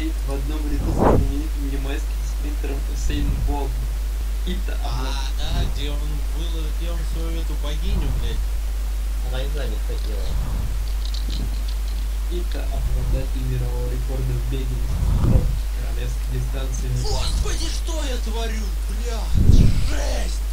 стоит в одном ряду с знаменитым ямайским спринтером Усейн Болт. Итта Да, где он свою эту богиню, блядь. Она и за них хотела. Итта обладатель мирового рекорда в беге королевской дистанции. Господи, что я творю, блядь, жесть!